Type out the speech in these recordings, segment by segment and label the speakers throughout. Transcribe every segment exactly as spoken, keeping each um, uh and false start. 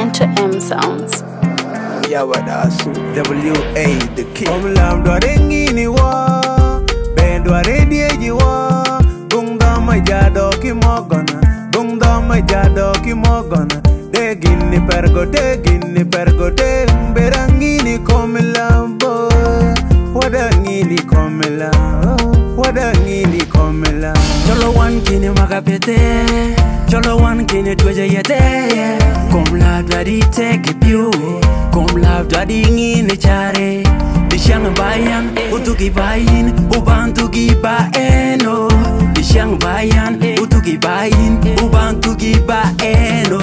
Speaker 1: Enter M Sounds.
Speaker 2: Yawadasu W A the king.
Speaker 3: Omlam dware ngini wa ben dware dieji wa bungda majado kimogona bungda majado kimogona de ginni pergo de ginni pergo de berangini komlambo wada ngini komla wada ngini komla
Speaker 4: Cholo wan kini makapete Cholo wan kini tweje yete Kom la dwadi teke piu Kom la dwadi ngini chare Dishang bayan utuki bayin Ubantuki baeno Dishang bayan utuki bayin Ubantuki baeno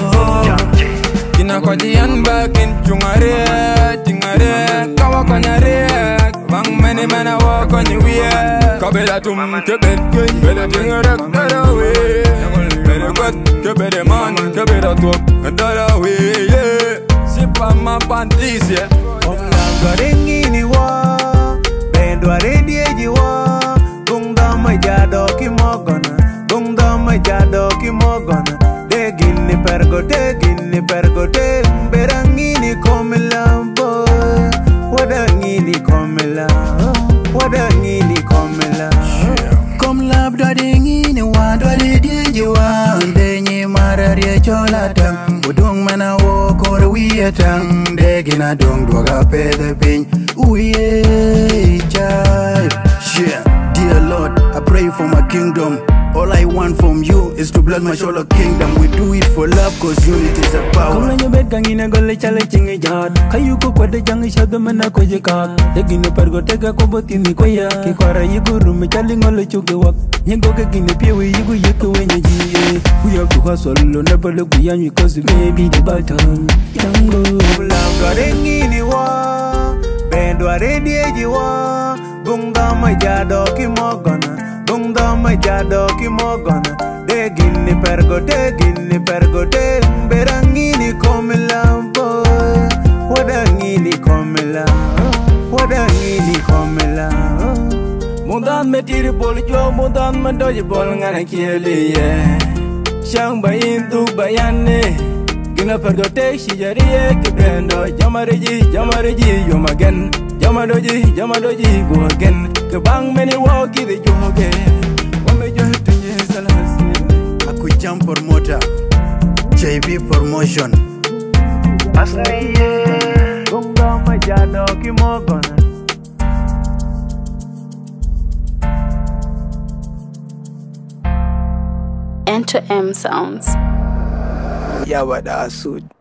Speaker 5: Kina kwa diyan bakin chungare Chingare kawa konyare Bang mene mena wako nyiwie Kabela tum kebet Bede tingare dara we Bede kwet kebede man Kebeda tuok dara we Sipa ma pantis yeah
Speaker 3: Omlam dware ngini wa ben dware dieji wa bungda majado kimogona bungda majado kimogona de ginni pergo de ginni pergo de berangini komlambo wada ngini komla wada ngini komla
Speaker 2: Kom lab dwadi ngini wa dwadi dieji wa Denyi mararia chola tang Udung mana wo kore wiya tang Degina dong dwaga pede ping Uye chai Yeah, dear Lord, I pray for my kingdom. All I want from you is to bless my shoulder kingdom. We do it for love cause unity is a power.
Speaker 4: Kom la nyobet kangina gole chale chingi jad Kayuko kwa de jangi shado mana koje kak Degine pergo tega koboti ni kwaya Kikwara yigu rumi chali ngole chuke wak Nyengo ke gine piewe yigu yeke wenye jiye We have to hustle lo never look behind you cause we be the battle Tango
Speaker 3: Omlam dware ngini wa ben dware dieji wa bungda majado kimogona bungda majado kimogona de ginni pergo de ginni pergo de berangini komlambo wada ngini komla wada ngini komla
Speaker 5: Mundan metiri bol jo mundan mendoji bol ngana kieli ye Shang bayin tu bayane Gina pergo te shijariye kibrendo Jamareji jamareji yomagen Jamadoji jamadoji go again Kebang meni woki de joge Wame jo tunye salasi
Speaker 2: Aku jump promoter J B promotion
Speaker 3: Asliye bungda majado kimogona
Speaker 1: Enter M Sounds.
Speaker 2: Yawadasu